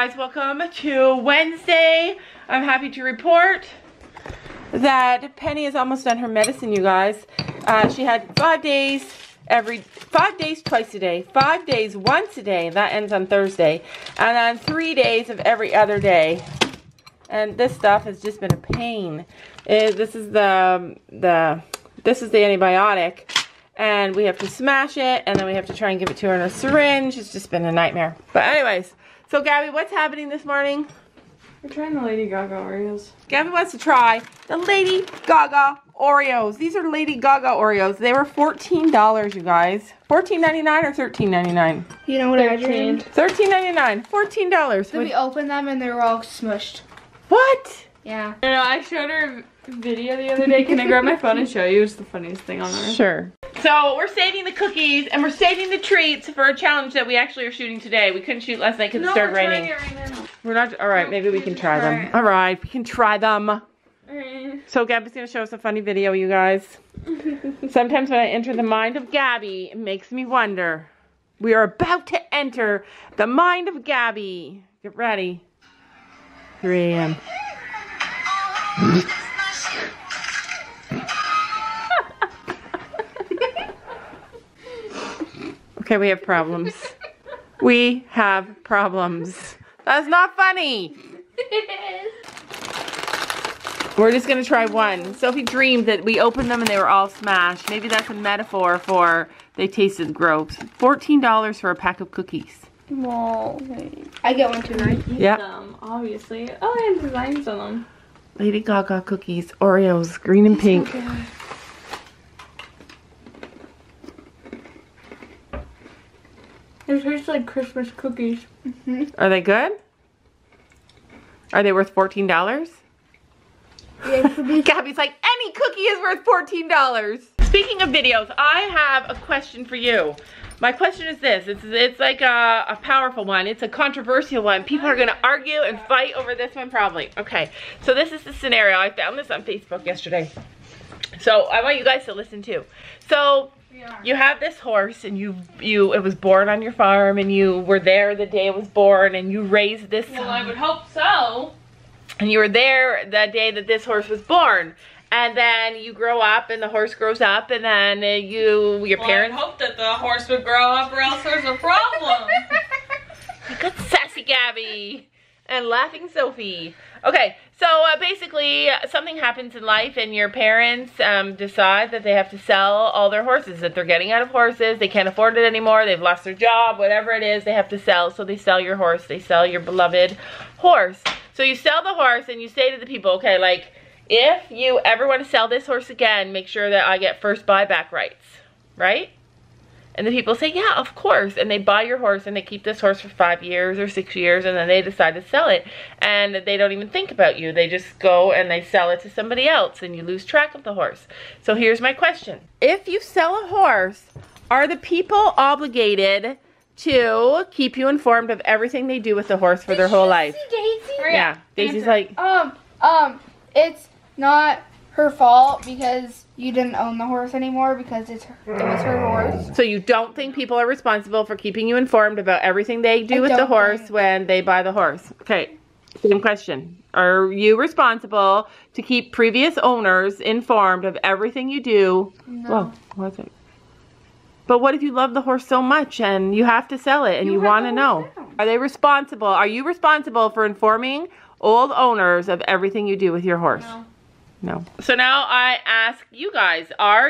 guys, welcome to Wednesday. I'm happy to report that Penny is almost done her medicine, you guys. She had 5 days, 5 days twice a day, 5 days once a day, that ends on Thursday, and then 3 days of every other day. And this stuff has just been a pain. This is the antibiotic. And we have to smash it, and then we have to try and give it to her in a syringe. It's just been a nightmare. But anyways, so Gabby, what's happening this morning? We're trying the Lady Gaga Oreos. Gabby wants to try the Lady Gaga Oreos. These are Lady Gaga Oreos. They were $14, you guys. $14.99 or $13.99? You know what I dreamed? $13.99. $14. So we opened them and they were all smushed. What? Yeah. I know, I showed her a video the other day. Can I grab my phone and show you? It's the funniest thing on earth. Sure. So we're saving the cookies and we're saving the treats for a challenge that we actually are shooting today. We couldn't shoot last night because it started raining. We're not, alright, maybe we can try them. Alright, we can try them. So Gabby's going to show us a funny video, you guys. Sometimes when I enter the mind of Gabby, it makes me wonder. We are about to enter the mind of Gabby. Get ready. 3 a.m. Okay, we have problems. We have problems. That's not funny. It is. We're just gonna try one. Sophie dreamed that we opened them and they were all smashed. Maybe that's a metaphor for they tasted gross. $14 for a pack of cookies. Well, I get one too, right? Yeah. Them, obviously. Oh, they have designs on them. Lady Gaga cookies, Oreos, green and pink. Okay. They taste like Christmas cookies. Are they good? Are they worth $14? Gabby's like, any cookie is worth $14. Speaking of videos, I have a question for you. My question is this. It's like a powerful one. It's a controversial one. People are going to argue and fight over this one probably. Okay, so this is the scenario. I found this on Facebook yesterday. So I want you guys to listen too. So you have this horse and it was born on your farm and you were there the day it was born and you raised this. Well, I would hope so. And you were there the day that this horse was born. And then you grow up and the horse grows up and then your parents... I hope that the horse would grow up or else there's a problem. Good sassy Gabby and laughing Sophie. Okay, so basically something happens in life and your parents decide that they have to sell all their horses, that they're getting out of horses, they can't afford it anymore, they've lost their job, whatever it is, they have to sell. So they sell your horse, they sell your beloved horse. So you sell the horse and you say to the people, okay, like, if you ever want to sell this horse again, make sure that I get first buyback rights, right? And the people say, yeah, of course. And they buy your horse and they keep this horse for 5 years or 6 years and then they decide to sell it. And they don't even think about you. They just go and they sell it to somebody else and you lose track of the horse. So here's my question. If you sell a horse, are the people obligated to keep you informed of everything they do with the horse for their whole life? Daisy? Yeah, Daisy's like... It's not her fault because you didn't own the horse anymore because it was her horse. So you don't think people are responsible for keeping you informed about everything they do with the horse when they buy the horse? Okay, same question. Are you responsible to keep previous owners informed of everything you do? No. Whoa, what's it? But what if you love the horse so much and you have to sell it and you want to know? Are they responsible? Are you responsible for informing old owners of everything you do with your horse? No. No. So now I ask you guys, for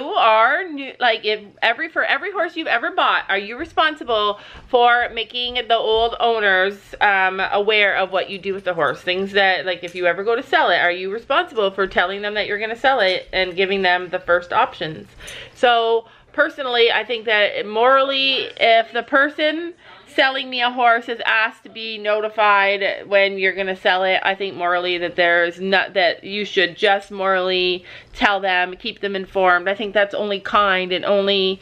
every horse you've ever bought, are you responsible for making the old owners aware of what you do with the horse? Things that, like, if you ever go to sell it, are you responsible for telling them that you're going to sell it and giving them the first options? So personally, I think that morally, if the person selling me a horse is asked to be notified when you're going to sell it, I think morally that you should just morally tell them, keep them informed. I think that's only kind and only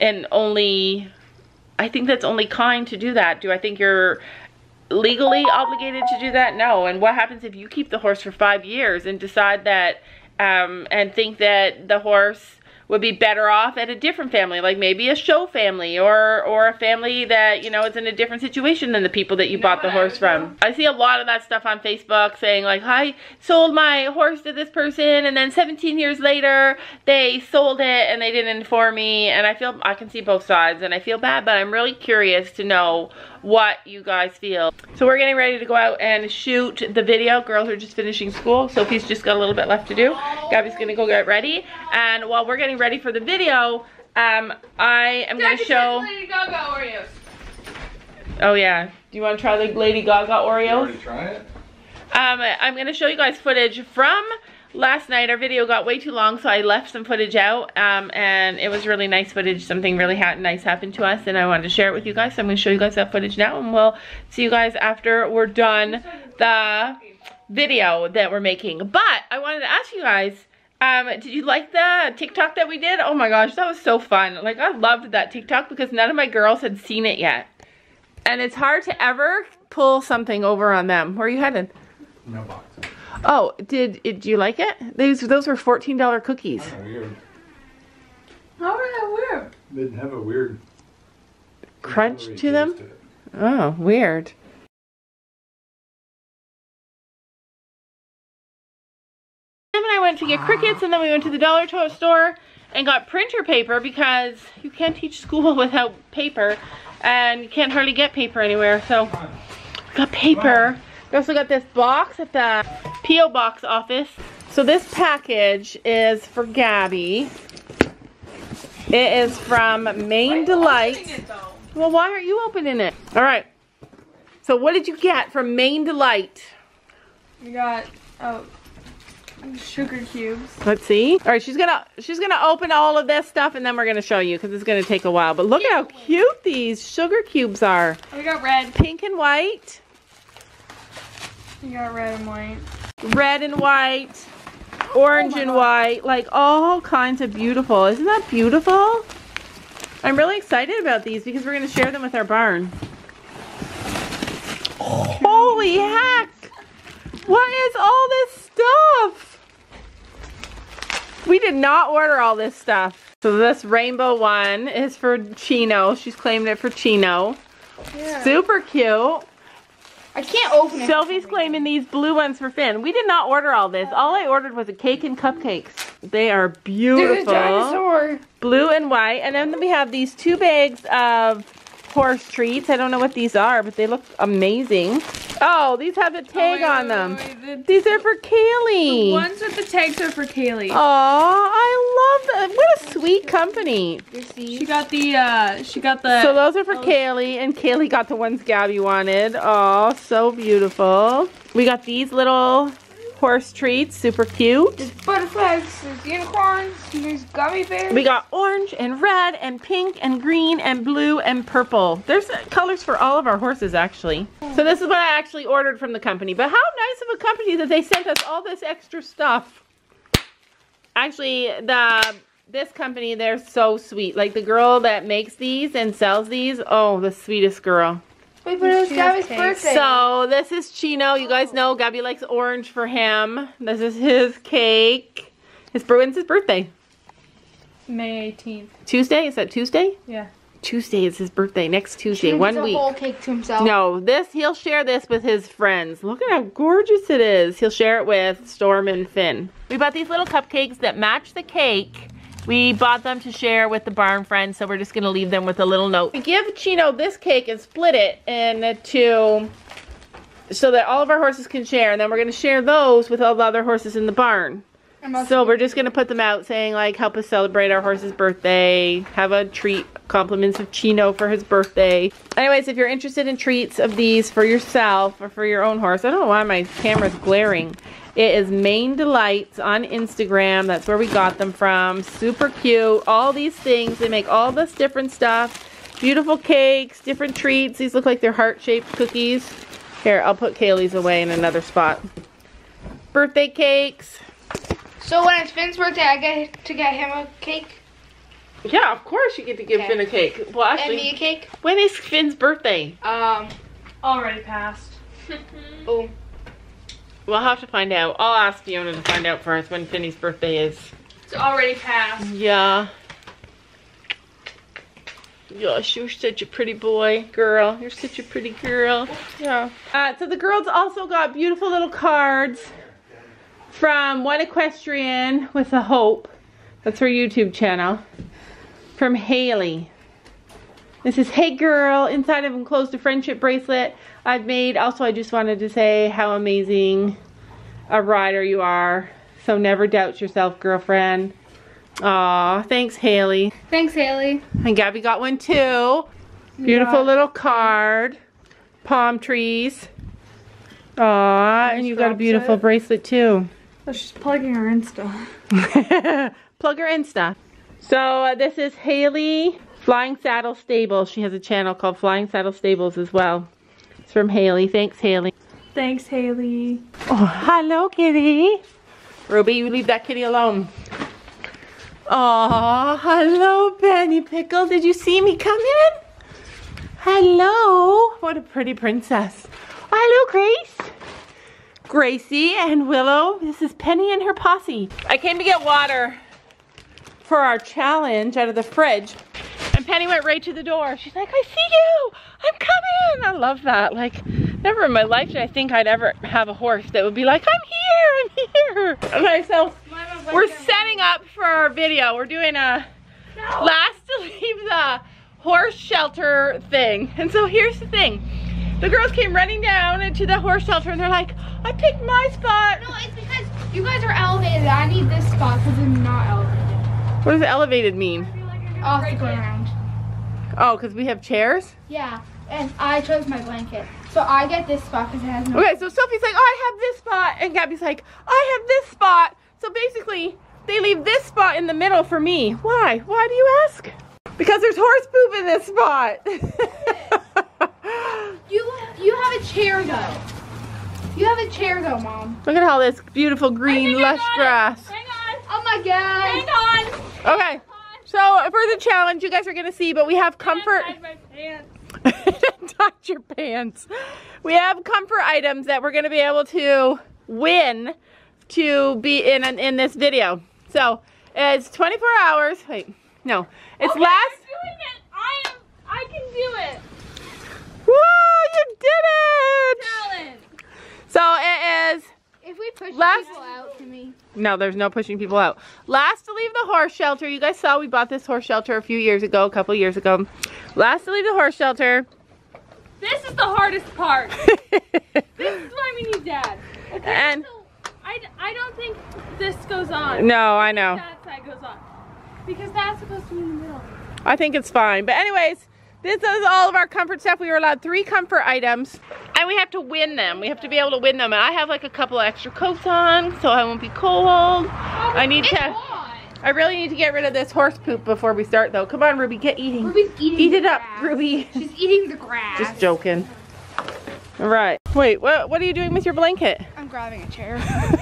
I think that's only kind to do that. Do I think you're legally obligated to do that? No. And what happens if you keep the horse for 5 years and decide that and think that the horse would be better off at a different family, like maybe a show family or a family that, you know, is in a different situation than the people that you bought the horse from. I see a lot of that stuff on Facebook saying like, I sold my horse to this person and then 17 years later they sold it and they didn't inform me, and I can see both sides and I feel bad, but I'm really curious to know what you guys feel. So we're getting ready to go out and shoot the video. Girls are just finishing school. Sophie's just got a little bit left to do. Gabby's gonna go get ready, and while we're getting ready for the video, I am gonna show Lady Gaga Oreos. Oh yeah, do you want to try the Lady Gaga Oreos? You already try it? I'm gonna show you guys footage from last night. Our video got way too long, so I left some footage out, and it was really nice footage. Something really nice happened to us, and I wanted to share it with you guys, so I'm gonna show you guys that footage now, and we'll see you guys after we're done the video that we're making. But I wanted to ask you guys, did you like the TikTok that we did? Oh my gosh, that was so fun. Like, I loved that TikTok because none of my girls had seen it yet. And it's hard to ever pull something over on them. Where are you headed? Mailbox. Oh, did you like it? Those were $14 cookies. Kind of weird. How are they weird? They didn't have a weird Crunch savory to them? taste it. Oh, weird. Sam and I went to get crickets, and then we went to the dollar store and got printer paper because you can't teach school without paper, and you can't hardly get paper anywhere. So we got paper. We also got this box at the P.O. Box office. So this package is for Gabby. It is from Maine Delight. Well, why aren't you opening it? All right. So what did you get from Maine Delight? We got sugar cubes. Let's see. All right, she's gonna open all of this stuff, and then we're gonna show you because it's gonna take a while. But look at how cute these sugar cubes are. We got red. Pink and white. We got red and white. Red and white. Orange and white. Like all kinds of beautiful. Isn't that beautiful? I'm really excited about these because we're gonna share them with our barn. Holy heck! What is all this stuff? We did not order all this stuff. So this rainbow one is for Chino. She's claimed it for Chino. Yeah. Super cute. I can't open it. Sophie's claiming these blue ones for Finn. We did not order all this. All I ordered was a cake and cupcakes. They are beautiful. There's a dinosaur. Blue and white. And then we have these 2 bags of horse treats. I don't know what these are, but they look amazing. Oh, these have a tag on them. These are for Kaylee. The ones with the tags are for Kaylee. Aw, I love that. What a sweet company. She got the, So those are for Kaylee, and Kaylee got the ones Gabby wanted. Aw, so beautiful. We got these little horse treats, super cute. There's butterflies, there's unicorns, there's gummy bears. We got orange and red and pink and green and blue and purple. There's colors for all of our horses, actually. So this is what I actually ordered from the company. But how nice of a company that they sent us all this extra stuff. Actually, this company, they're so sweet. Like the girl that makes these and sells these, oh, the sweetest girl. Wait, but it was Gabby's birthday. So this is Chino. You guys know Gabby likes orange for him. This is his cake. When's his birthday? May 18th. Tuesday? Is that Tuesday? Yeah. Tuesday is his birthday. Next Tuesday. He 1 needs week. a whole cake to himself. No, he'll share this with his friends. Look at how gorgeous it is. He'll share it with Storm and Finn. We bought these little cupcakes that match the cake. We bought them to share with the barn friends, so we're just going to leave them with a little note. We give Chino this cake and split it into so that all of our horses can share, and then we're going to share those with all the other horses in the barn. So we're just going to put them out saying, like, help us celebrate our horse's birthday, have a treat, compliments of Chino for his birthday. Anyways, if you're interested in treats of these for yourself or for your own horse, I don't know why my camera's glaring. It is Maine Delights on Instagram. That's where we got them from. Super cute. All these things. They make all this different stuff. Beautiful cakes, different treats. These look like they're heart-shaped cookies. Here, I'll put Kaylee's away in another spot. Birthday cakes. So when it's Finn's birthday, I get to get him a cake? Yeah, of course you get to give Finn a cake. Well, actually, And me a cake? when is Finn's birthday? Already passed. Oh. We'll have to find out. I'll ask Fiona to find out for us when Finney's birthday is. It's already passed. Yeah. Gosh, you're such a pretty boy, girl. You're such a pretty girl. Yeah. So the girls also got beautiful little cards from One Equestrian with a Hope. That's her YouTube channel. From Haley. This is, hey girl, inside of enclosed a friendship bracelet I've made. Also, I just wanted to say how amazing a rider you are. So never doubt yourself, girlfriend. Aw, thanks, Haley. Thanks, Haley. And Gabby got one too. Beautiful little card. Palm trees. Aw, and you got a beautiful bracelet too. Oh, she's plugging her Insta. Plug her Insta. So this is Haley Flying Saddle Stables. She has a channel called Flying Saddle Stables as well. It's from Haley. Thanks, Haley. Thanks, Haley. Oh, hello, kitty. Ruby, you leave that kitty alone. Oh, hello, Benny Pickle. Did you see me come in? Hello. What a pretty princess. Hello, Grace. Gracie and Willow. This is Penny and her posse. I came to get water for our challenge out of the fridge. And Penny went right to the door. She's like, I see you. I'm coming. I love that. Like, never in my life did I think I'd ever have a horse that would be like, I'm here. Okay, so we're setting up for our video. We're doing a last to leave the horse shelter thing. And so here's the thing. The girls came running down to the horse shelter and they're like, I picked my spot. No, it's because you guys are elevated. I need this spot because I'm not elevated. What does elevated mean? Off the ground. Oh, because we have chairs? Yeah, and I chose my blanket. So I get this spot because it has no... Okay, so Sophie's like, oh, I have this spot. And Gabby's like, I have this spot. So basically, they leave this spot in the middle for me. Why? Why do you ask? Because there's horse poop in this spot. You have a chair though. You have a chair though, Mom. Look at all this beautiful green lush grass. Hang on. Oh my God. Hang on. Okay, so for the challenge, you guys are gonna see, but we have comfort. I tied my pants. Tied your pants. We have comfort items that we're gonna be able to win to be in this video. So it's 24 hours. Wait, no, it's Okay, last. I'm doing it. I can do it. Woo! You did it! Challenge. So it is. If we push Last- people out to me. No, there's no pushing people out. Last to leave the horse shelter. You guys saw we bought this horse shelter a couple years ago. Last to leave the horse shelter. This is the hardest part. This is why we need Dad. Okay, And- so I don't think this goes on. No, I know. That side goes on. Because that's supposed to be in the middle. I think it's fine. But anyways, this is all of our comfort stuff. We were allowed 3 comfort items. And we have to win them. We have to be able to win them. And I have like a couple of extra coats on so I won't be cold. I need to... I really need to get rid of this horse poop before we start though. Come on, Ruby, get eating. Ruby's eating Eat the it up, grass. Ruby. She's eating the grass. Just joking. All right. Wait, what are you doing with your blanket? I'm grabbing a chair.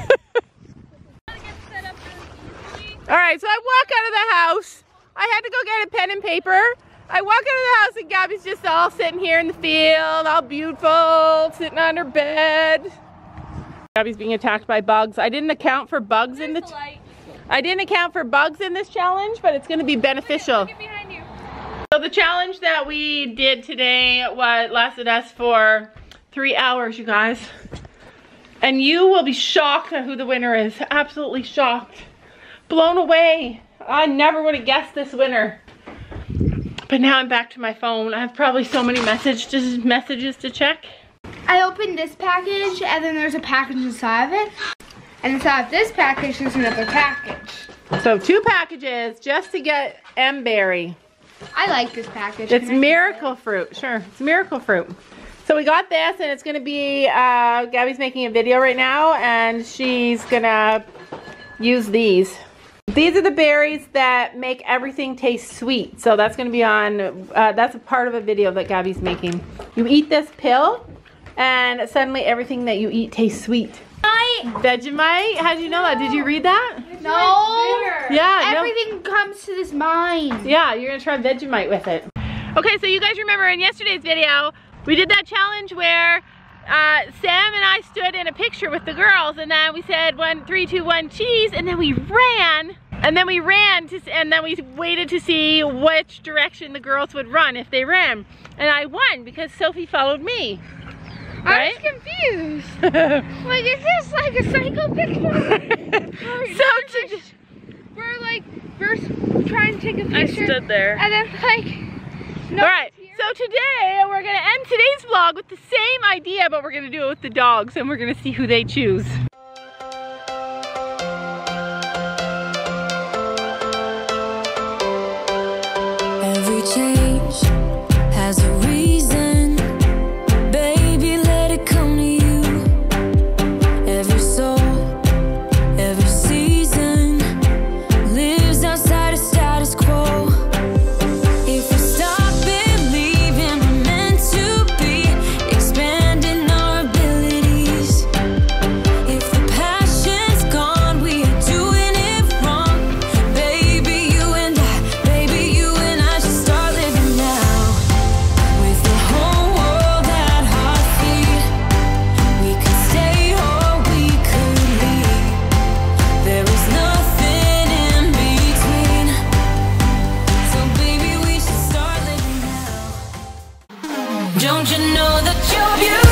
All right, so I walk out of the house. I had to go get a pen and paper. I walk out of the house and Gabby's just all sitting here in the field, all beautiful, sitting on her bed. Gabby's being attacked by bugs. I didn't account for bugs in the... I didn't account for bugs in this challenge, but it's going to be beneficial. Look behind you. So the challenge that we did today lasted us for 3 hours, you guys. And you will be shocked at who the winner is. Absolutely shocked. Blown away. I never would have guessed this winner. But now I'm back to my phone. I have probably so many messages to check. I opened this package and then there's a package inside of it. And inside of this package there's another package. So 2 packages just to get M-Berry. I like this package. It's Can I miracle fruit. Sure, it's miracle fruit. So we got this and it's going to be, Gabby's making a video right now and she's going to use these. These are the berries that make everything taste sweet. So that's going to be on, that's a part of a video that Gabby's making. You eat this pill and suddenly everything that you eat tastes sweet. Vegemite? How did you know that? Did you read that? No. Yeah. Everything comes to this mind. Yeah, you're going to try Vegemite with it. Okay, so you guys remember in yesterday's video, we did that challenge where Sam and I stood in a picture with the girls and then we said 1, 3, 2, 1, cheese, and then we ran And then we ran and then we waited to see which direction the girls would run if they ran. And I won because Sophie followed me. Right? I was confused. Like, is this like a cycle picture? We're like first trying to take a picture. I stood there. And then like, no. Alright, so today we're gonna end today's vlog with the same idea, but we're gonna do it with the dogs and we're gonna see who they choose. Every change has a reason, baby, let it come to you. Every soul, every season lives outside of status quo. If we stop believing we're meant to be, expanding our abilities. If the passion's gone, we are doing it wrong. Baby, you and I should start living now. With the whole world at our feet, we could stay or we could leave. There is nothing in between. So baby, we should start living now. Don't you know that you're beautiful?